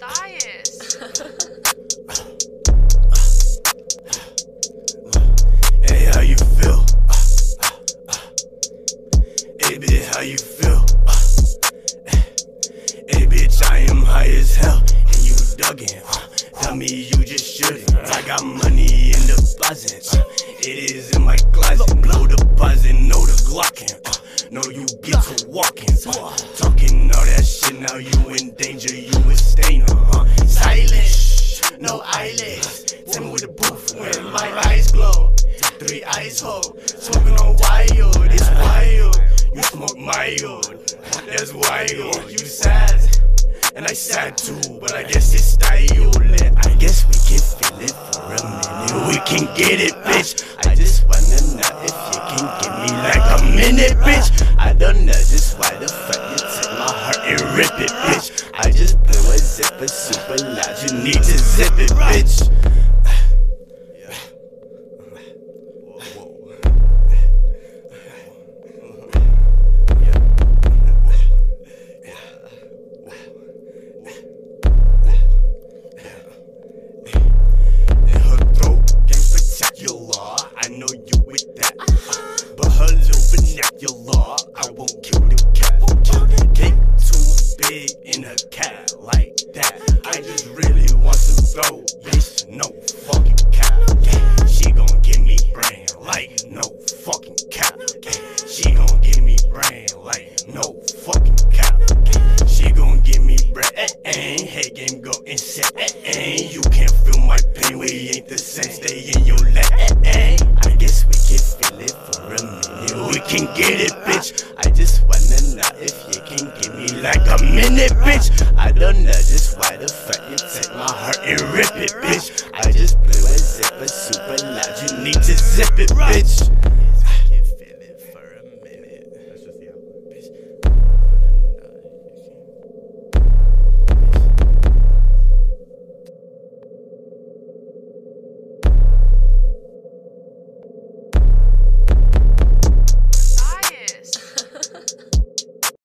Matthias. Hey, how you feel? Hey, bitch, how you feel? Hey, bitch, I am high as hell, and you dugging. Tell me you just shouldn't. I got money in deposits. It is in my closet. No deposit, no the Glockin'. No, you get to walking. Talking all that shit, now you in danger. You a stainer, silent, no eyelids. Tell me with the booth when my eyes glow. 3 eyes hold, smoking on wild. It's wild. You smoke mild, that's wild. You sad, and I sad too, but I guess it's style. I guess we can feel it for a minute. We can get it, bitch. I just wanna know if you can give me like a minute, bitch. I don't know just why the fuck you take my heart and rip it, bitch. I just blew a zipper super loud. You need to zip it, bitch. I know you with that, but her little vernacular, I won't kill the cat. Cake too big in a cat like that. I just really want some throw, bitch, no fucking cap. She gon' give me brain like no fucking cap. She gon' give me brain like no fucking cap. She gon' give me brain. Hey, game go insane. You can't feel my pain, we ain't the same. Stay in your lane. I guess we can feel it for a minute. We can get it, bitch. I just wanna know if you can give me like a minute, bitch. I don't know just why the fuck you take my heart and rip it, bitch. I just blew a zipper super loud. You need to zip it, bitch.